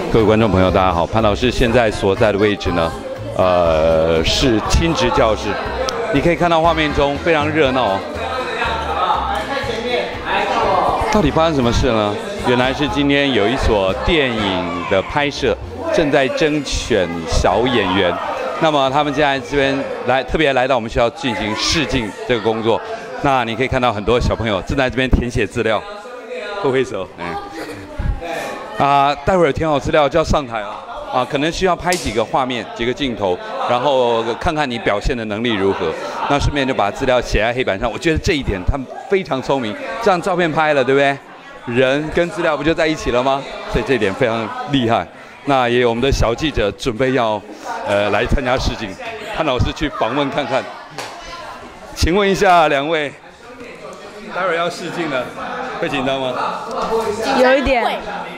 各位观众朋友，大家好。潘老师现在所在的位置呢，是亲职教室。你可以看到画面中非常热闹哦。到底发生什么事呢？原来是今天有一所电影的拍摄正在甄选小演员，那么他们现在这边特别来到我们学校进行试镜这个工作。那你可以看到很多小朋友正在这边填写资料，挥挥手，待会儿填好资料就要上台了可能需要拍几个画面、几个镜头，然后看看你表现的能力如何。那顺便就把资料写在黑板上。我觉得这一点他们非常聪明，这样照片拍了，对不对？人跟资料不就在一起了吗？所以这一点非常厉害。那也有我们的小记者准备要来参加试镜，潘老师去访问看看。请问一下两位，待会儿要试镜了，会紧张吗？ 有一点。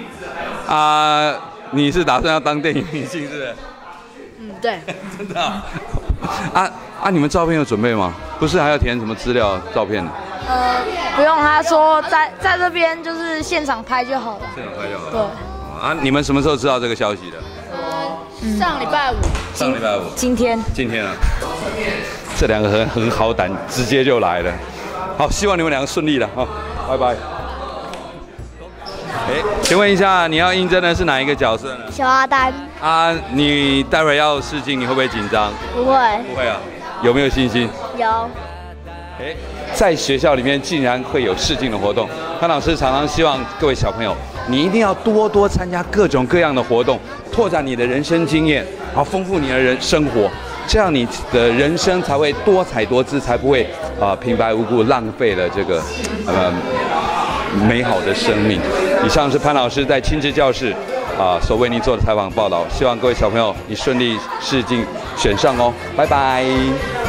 你是打算要当电影明星是不是？ 对。 真的你们照片有准备吗？不是还要填什么资料、照片的？ 不用，他说在这边就是现场拍就好了。 现场拍就好了。 对。 你们什么时候知道这个消息的？ 上礼拜五。 上礼拜五。 今天啊。 这两个人很好胆，直接就来了。好，希望你们两个顺利了哈，拜拜。请问一下，你要应征的是哪一个角色呢？ 小阿丹。 你待会儿要试镜，你会不会紧张？ 不会。 不会啊？有没有信心？ 有。 在学校里面竟然会有试镜的活动，潘老师常常希望各位小朋友，你一定要多多参加各种各样的活动，拓展你的人生经验，好丰富你的生活，这样你的人生才会多彩多姿，才不会平白无故浪费了这个美好的生命。以上是潘老师在亲职教室所为您做的采访报道，希望各位小朋友你顺利试镜选上哦，拜拜。